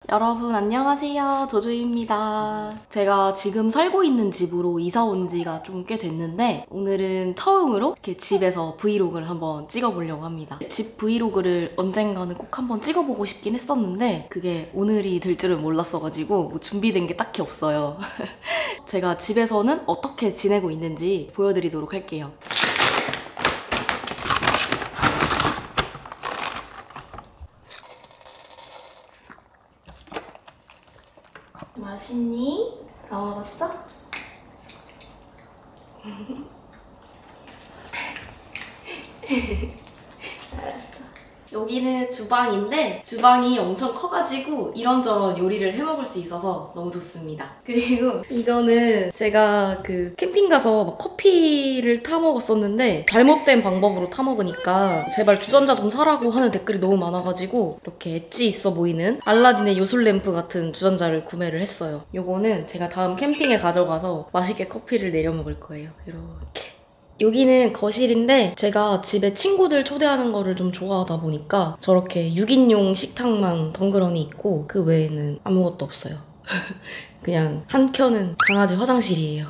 여러분 안녕하세요, 조조입니다. 제가 지금 살고 있는 집으로 이사 온 지가 좀 꽤 됐는데 오늘은 처음으로 이렇게 집에서 브이로그를 한번 찍어보려고 합니다. 집 브이로그를 언젠가는 꼭 한번 찍어보고 싶긴 했었는데 그게 오늘이 될 줄은 몰랐어가지고 뭐 준비된 게 딱히 없어요. 제가 집에서는 어떻게 지내고 있는지 보여드리도록 할게요. 맛있니? 다 먹었어? 알았어. 여기는 주방인데 주방이 엄청 커가지고 이런저런 요리를 해먹을 수 있어서 너무 좋습니다. 그리고 이거는 제가 그 캠핑 가서 막 커피를 타 먹었었는데 잘못된 방법으로 타 먹으니까 제발 주전자 좀 사라고 하는 댓글이 너무 많아가지고 이렇게 엣지 있어 보이는 알라딘의 요술 램프 같은 주전자를 구매를 했어요. 요거는 제가 다음 캠핑에 가져가서 맛있게 커피를 내려 먹을 거예요. 이렇게. 여기는 거실인데 제가 집에 친구들 초대하는 거를 좀 좋아하다 보니까 저렇게 6인용 식탁만 덩그러니 있고 그 외에는 아무것도 없어요. 그냥 한 켠은 강아지 화장실이에요.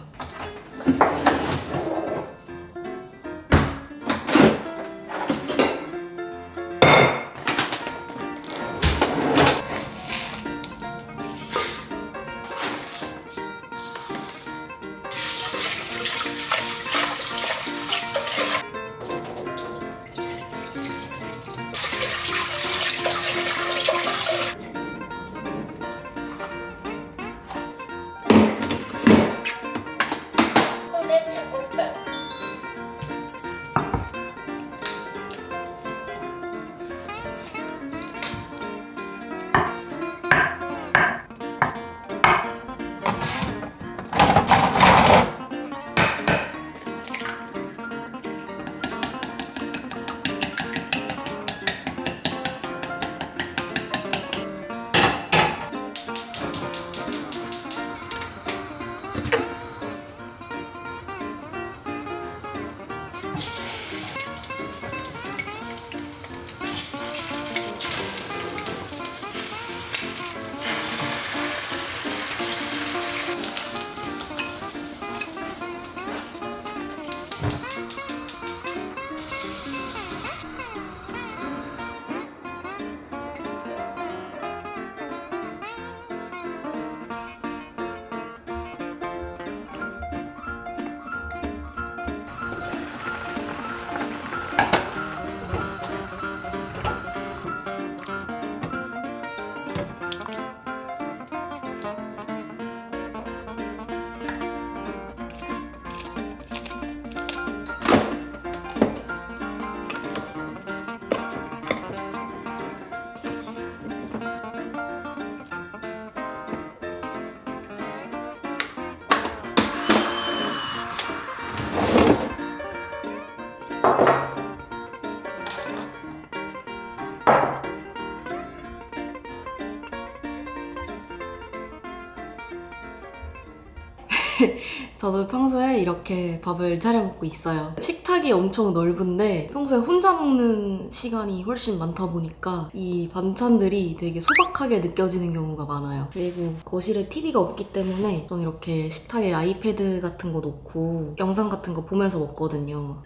저도 평소에 이렇게 밥을 차려 먹고 있어요. 식탁이 엄청 넓은데 평소에 혼자 먹는 시간이 훨씬 많다 보니까 이 반찬들이 되게 소박하게 느껴지는 경우가 많아요. 그리고 거실에 TV가 없기 때문에 저는 이렇게 식탁에 아이패드 같은 거 놓고 영상 같은 거 보면서 먹거든요.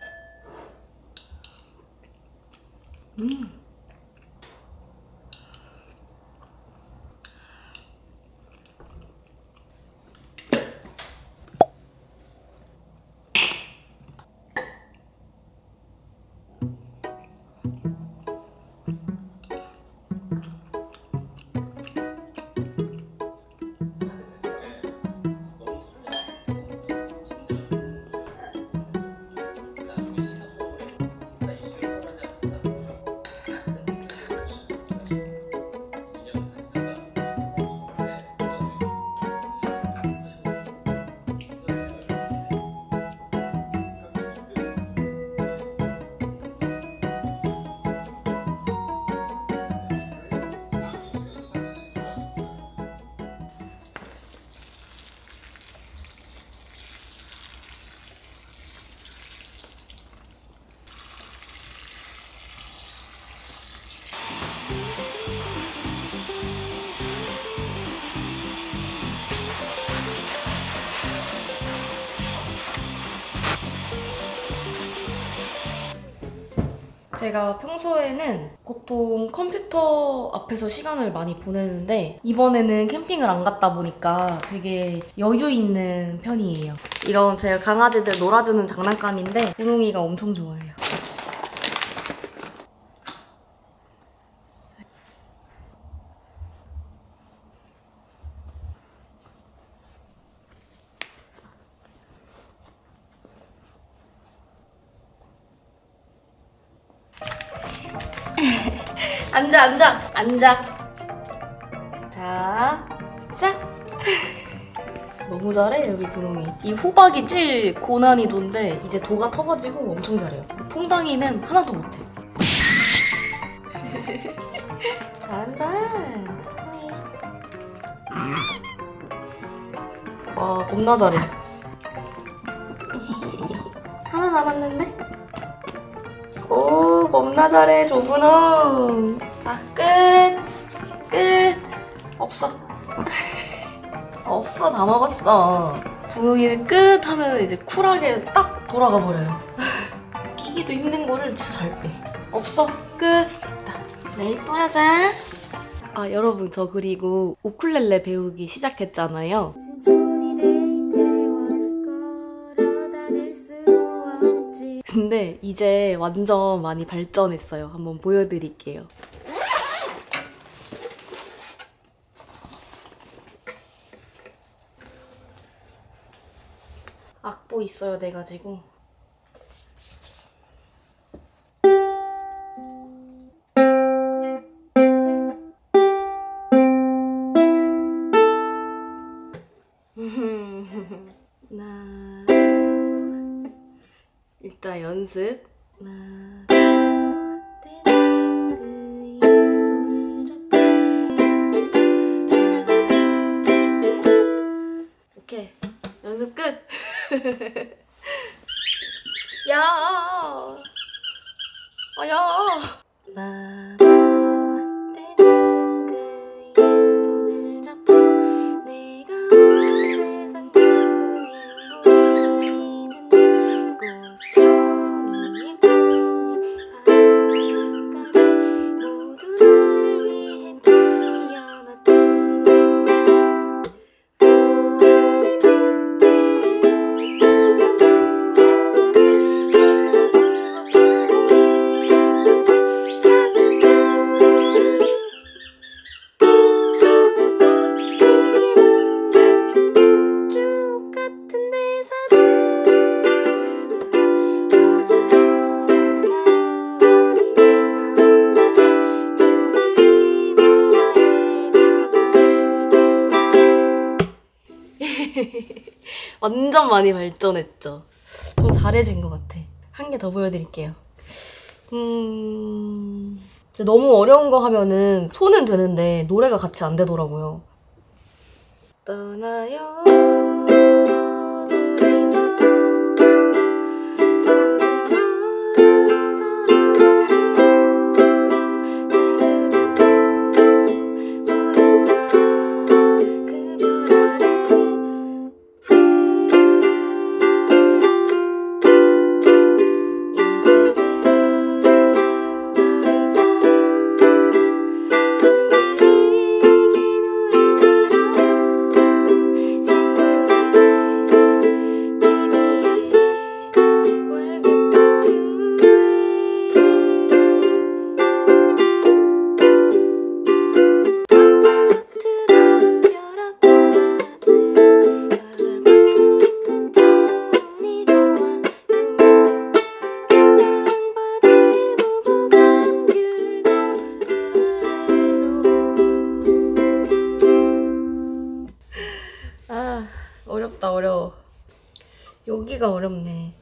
제가 평소에는 보통 컴퓨터 앞에서 시간을 많이 보내는데 이번에는 캠핑을 안 갔다 보니까 되게 여유 있는 편이에요. 이건 제가 강아지들 놀아주는 장난감인데 분홍이가 엄청 좋아해요. 앉아. 자. 너무 잘해, 여기 분홍이. 이 호박이 제일 고난이도인데 이제 도가 터가지고 엄청 잘해요. 퐁당이는 하나도 못해. 잘한다. 와, 겁나 잘해. 하나 남았는데? 오, 겁나 잘해, 조분홍. 자, 끝. 없어. 없어, 다 먹었어. 분홍이는 끝 하면 이제 쿨하게 딱 돌아가 버려요. 끼기도 힘든 거를 진짜 잘 빼. 없어, 끝. 내일 또 하자. 아, 여러분, 저 그리고 우쿨렐레 배우기 시작했잖아요. 근데 이제 완전 많이 발전했어요. 한번 보여드릴게요. 악보 있어야 돼가지고. 일단 연습. 오케이, 연습 끝. 야, 완전 많이 발전했죠. 좀 잘해진 것 같아. 한 개 더 보여드릴게요. 너무 어려운 거 하면은 손은 되는데 노래가 같이 안 되더라고요. 떠나요. 어려워. 여기가 어렵네.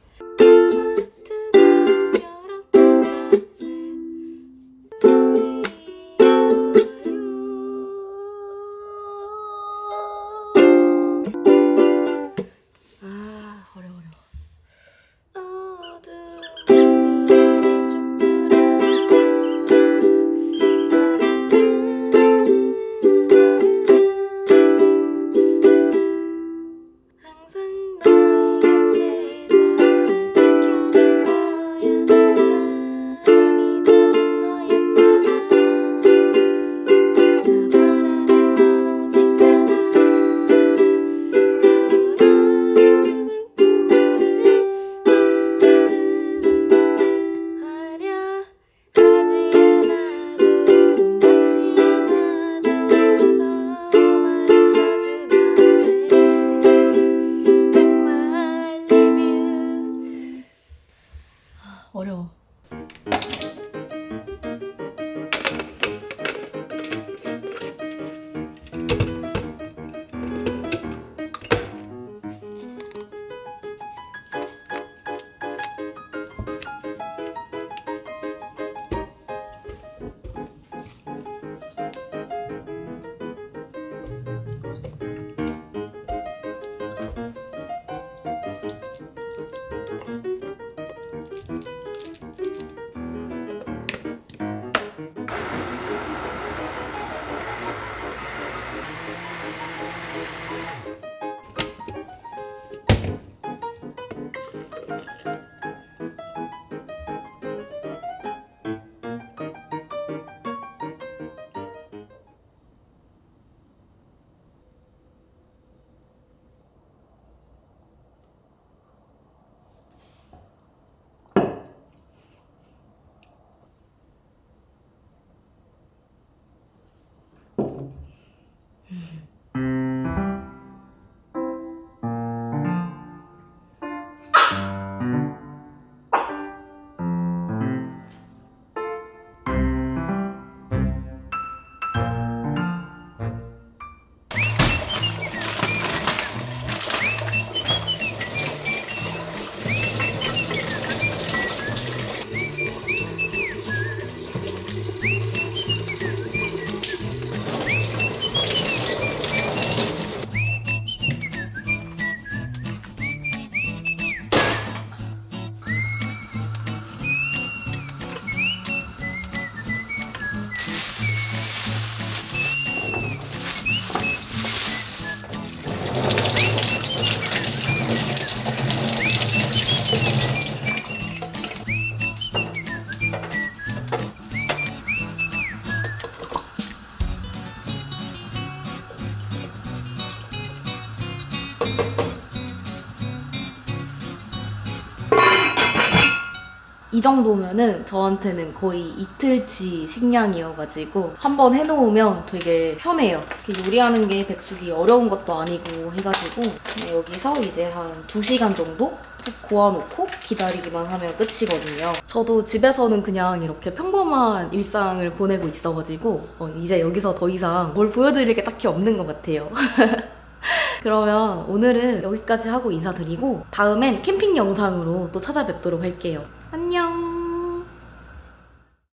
이 정도면은 저한테는 거의 이틀치 식량이어가지고 한번 해놓으면 되게 편해요. 이렇게 요리하는 게 백숙이 어려운 것도 아니고 해가지고 여기서 이제 한 2시간 정도 푹 고아놓고 기다리기만 하면 끝이거든요. 저도 집에서는 그냥 이렇게 평범한 일상을 보내고 있어가지고 이제 여기서 더 이상 뭘 보여드릴 게 딱히 없는 것 같아요. 그러면 오늘은 여기까지 하고 인사드리고 다음엔 캠핑 영상으로 또 찾아뵙도록 할게요. 안녕!